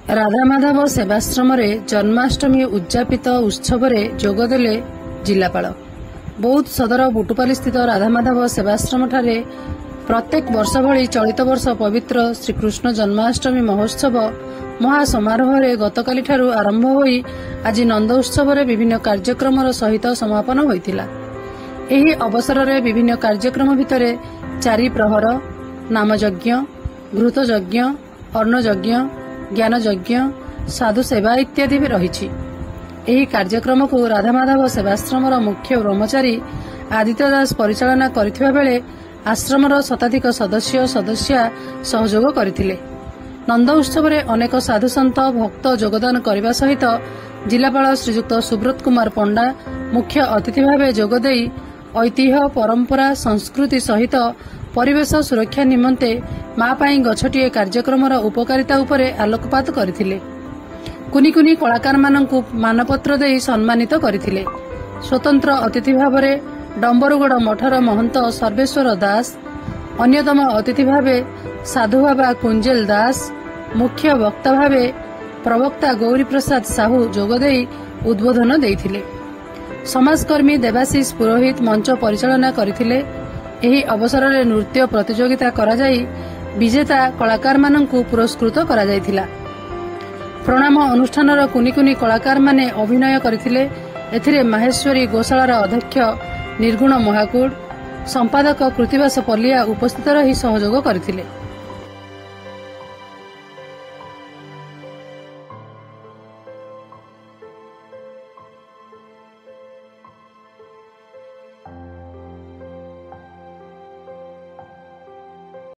ରାଧାମାଧବ ସେବାଶ୍ରମରେ ଜନ୍ମାଷ୍ଟମୀ ଉଦ୍ଯାପିତ ଉତ୍ସବରେ ଯୋଗଦେଲେ ଜିଲ୍ଲାପାଳ। ବୌଦ୍ଧ ସଦର ବୁଟୁପାଲିସ୍ଥିତ ରାଧାମାଧବ ସେବାଶ୍ରମଠାରେ ପ୍ରତ୍ୟେକ ବର୍ଷ ଭଳି ଚଳିତ ବର୍ଷ ପବିତ୍ର ଶ୍ରୀକୃଷ୍ଣ ଜନ୍ମାଷ୍ଟମୀ ମହୋତ୍ସବ ମହାସମାରୋହରେ ଗତକାଲିଠାରୁ ଆରମ୍ଭ ହୋଇ ଆଜି ନନ୍ଦ ଉତ୍ସବରେ ବିଭିନ୍ନ କାର୍ଯ୍ୟକ୍ରମର ସହିତ ସମାପନ ହୋଇଥିଲା। ଏହି ଅବସରରେ ବିଭିନ୍ନ କାର୍ଯ୍ୟକ୍ରମ ଭିତରେ ଚାରି ପ୍ରହର, ନାମଯଜ୍ଞ, ଘୃତଯଜ୍ଞ, ଅନ୍ନଯଜ୍ଞ, ଜ୍ଞାନଯଜ୍ଞ, ସାଧୁ ସେବା ଇତ୍ୟାଦି ରହିଛି। ଏହି କାର୍ଯ୍ୟକ୍ରମକୁ ରାଧାମାଧବ ସେବାଶ୍ରମର ମୁଖ୍ୟ ବ୍ରହ୍ମଚାରୀ ଆଦିତ୍ୟ ଦାସ ପରିଚାଳନା କରିଥିବା ବେଳେ ଆଶ୍ରମର ଶତାଧିକ ସଦସ୍ୟା ସହଯୋଗ କରିଥିଲେ। ନନ୍ଦ ଉତ୍ସବରେ ଅନେକ ସାଧୁସନ୍ଥ ଭକ୍ତ ଯୋଗଦାନ କରିବା ସହିତ ଜିଲ୍ଲାପାଳ ଶ୍ରୀଯୁକ୍ତ ସୁବ୍ରତ କୁମାର ପଣ୍ଡା ମୁଖ୍ୟ ଅତିଥି ଭାବେ ଯୋଗଦେଇ ଐତିହ୍ୟ, ପରମ୍ପରା, ସଂସ୍କୃତି ସହିତ ପରିବେଶ ସୁରକ୍ଷା ନିମନ୍ତେ ମା ପାଇଁ ଗଛଟିଏ କାର୍ଯ୍ୟକ୍ରମର ଉପକାରିତା ଉପରେ ଆଲୋକପାତ କରିଥିଲେ। କୁନି କୁନି କଳାକାରମାନଙ୍କୁ ମାନପତ୍ର ଦେଇ ସମ୍ମାନିତ କରିଥିଲେ। ସ୍ୱତନ୍ତ୍ର ଅତିଥି ଭାବରେ ଡମ୍ବରୁଗଡ଼ ମଠର ମହନ୍ତ ସର୍ବେଶ୍ୱର ଦାସ, ଅନ୍ୟତମ ଅତିଥି ଭାବେ ସାଧୁବାବା କୁଞ୍ଜେଲ ଦାସ, ମୁଖ୍ୟ ବକ୍ତା ଭାବେ ପ୍ରବକ୍ତା ଗୌରୀପ୍ରସାଦ ସାହୁ ଯୋଗଦେଇ ଉଦ୍ବୋଧନ ଦେଇଥିଲେ। ସମାଜକର୍ମୀ ଦେବାଶିଷ ପୁରୋହିତ ମଞ୍ଚ ପରିଚାଳନା କରିଥିଲେ। ଏହି ଅବସରରେ ନୃତ୍ୟ ପ୍ରତିଯୋଗିତା କରାଯାଇ ବିଜେତା କଳାକାରମାନଙ୍କୁ ପୁରସ୍କୃତ କରାଯାଇଥିଲା। ପ୍ରଣାମ ଅନୁଷ୍ଠାନର କୁନି କୁନି କଳାକାରମାନେ ଅଭିନୟ କରିଥିଲେ। ଏଥିରେ ମାହେଶ୍ୱରୀ ଗୋଶାଳାର ଅଧ୍ୟକ୍ଷ ନିର୍ଗୁଣ ମହାକୁଡ, ସମ୍ପାଦକ କୃତିବାସ ପଲ୍ଲିଆ ଉପସ୍ଥିତ ରହି ସହଯୋଗ କରିଥିଲେ।